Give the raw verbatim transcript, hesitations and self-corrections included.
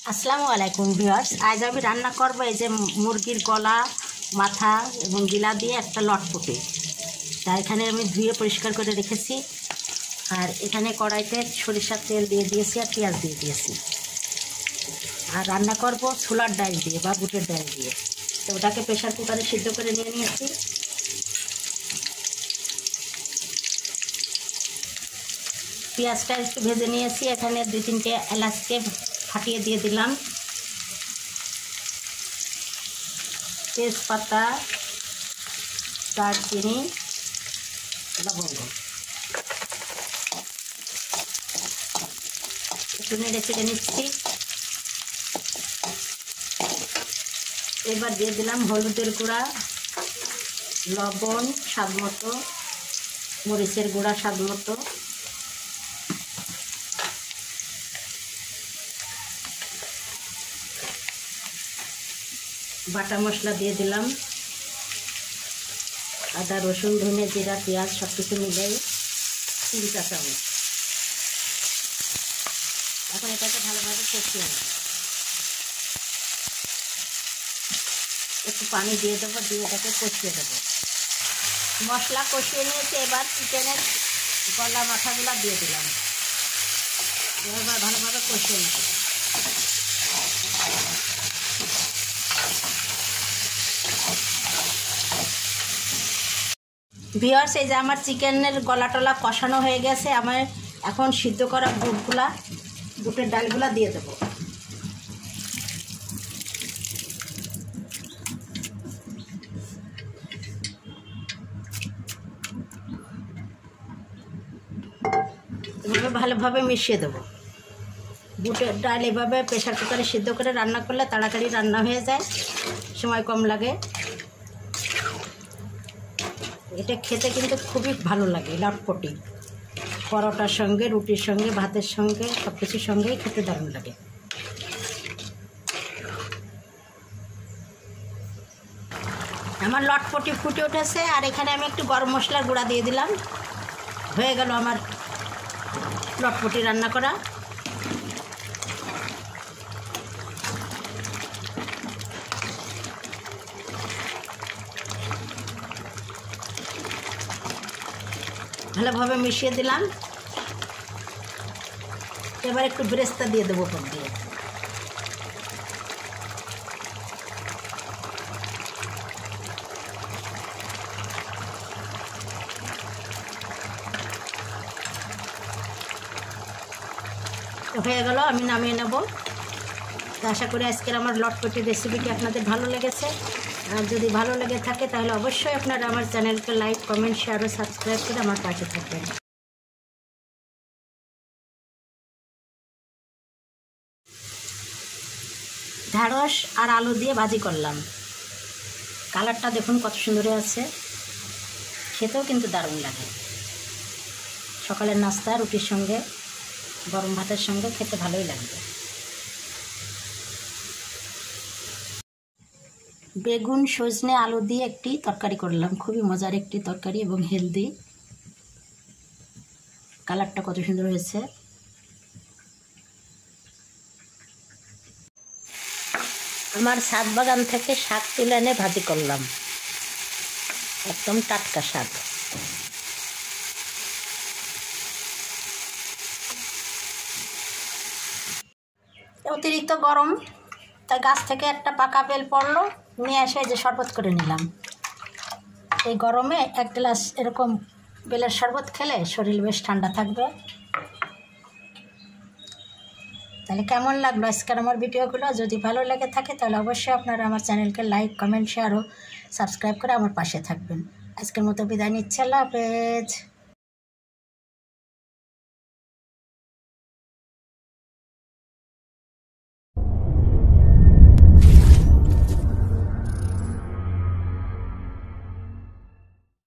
আসসালামু আলাইকুম ভিউয়ার্স, আজ আমি রান্না করব এই যে মুরগির গলা, মাথা এবং গিলা দিয়ে একটা লটপটি। তা এখানে আমি ধুয়ে পরিষ্কার করে রেখেছি। আর এখানে কড়াইতে সরিষার তেল দিয়ে দিয়েছি আর পেঁয়াজ দিয়ে দিয়েছি। আর রান্না করব ছোলার ডাল দিয়ে বা বুটের ডাল দিয়ে। তো ওটাকে প্রেশার কুকারে সিদ্ধ করে নিয়ে নিয়েছি। পেঁয়াজটা একটু ভেজে নিয়েছি। এখানে দুই তিনটে এলাচকে ফাটিয়ে দিয়ে দিলাম, তেজপাতা, দারচিনি, লবঙ্গ একটু নেড়ে চেড়ে নিচ্ছি। এবার দিয়ে দিলাম হলুদের গুঁড়া, লবণ স্বাদ মতো, মরিচের গুঁড়া স্বাদ মতো, বাটা মশলা দিয়ে দিলাম, আদা রসুন ধনে জিরা পেঁয়াজ সব কিছু মিলাই তিন চা চামচ। এখন এটাকে ভালোভাবে কষিয়ে নেব। একটু পানি দিয়ে দেবো, দিয়ে এটাকে কষিয়ে দেবো। মশলা কষিয়ে নিয়েছে। এবার চিকেনের গলা মাথাগুলো দিয়ে দিলাম। এবার ভালোভাবে কষিয়ে নেব। ভিউয়ার্স, এই যে আমার চিকেনের গলা টলা কষানো হয়ে গেছে। আমার এখন সিদ্ধ করা বুটগুলা বুটের ডালগুলা দিয়ে দেবো। এভাবে ভালোভাবে মিশিয়ে দেবো। বুটের ডাল এভাবে প্রেশার কুকারে সিদ্ধ করে রান্না করলে তাড়াতাড়ি রান্না হয়ে যায়, সময় কম লাগে। এটা খেতে কিন্তু খুবই ভালো লাগে, লটপটি। পরোটার সঙ্গে, রুটির সঙ্গে, ভাতের সঙ্গে, সব কিছুর সঙ্গেই খেতে দারুণ লাগে। আমার লটপটি ফুটে উঠেছে। আর এখানে আমি একটু গরম মশলার গুঁড়া দিয়ে দিলাম। হয়ে গেল আমার লটপটি রান্না করা। ভালোভাবে মিশিয়ে দিলাম। এবার একটু বেরেস্তা দিয়ে দেবো উপর দিয়ে। হয়ে গেল, আমি নামিয়ে নেব। তো আশা করি আজকের আমার লটপটি রেসিপিটি আপনাদের ভালো লেগেছে। আর যদি ভালো লেগে থাকে তাহলে অবশ্যই আপনারা আমার চ্যানেলকে লাইক, কমেন্ট, শেয়ার ও সাবস্ক্রাইব করে আমার পাশে থাকবেন। ঢ্যাঁড়স আর আলু দিয়ে ভাজি করলাম। কালারটা দেখুন কত সুন্দর আছে, খেতেও কিন্তু দারুণ লাগে। সকালের নাস্তা রুটির সঙ্গে, গরম ভাতের সঙ্গে খেতে ভালোই লাগবে। বেগুন, সজনে, আলু দিয়ে একটি তরকারি করলাম। খুবই মজার একটি তরকারি এবং হেলদি। কালারটা কত সুন্দর হয়েছে। আমার ছাদ বাগান থেকে শাক তুলে এনে ভাজি করলাম, একদম টাটকা শাক। অতিরিক্ত গরম, তাই গাছ থেকে একটা পাকা বেল পড়লো, নিয়ে এসে যে শরবত করে নিলাম। এই গরমে এক গ্লাস এরকম বেলের শরবত খেলে শরীর বেশ ঠান্ডা থাকবে। তাহলে কেমন লাগলো আজকের আমার ভিডিওগুলো? যদি ভালো লেগে থাকে তাহলে অবশ্যই আপনারা আমার চ্যানেলকে লাইক, কমেন্ট, শেয়ার ও সাবস্ক্রাইব করে আমার পাশে থাকবেন। আজকের মতো বিদায় নিচ্ছি। আল্লাহ হাফেজ।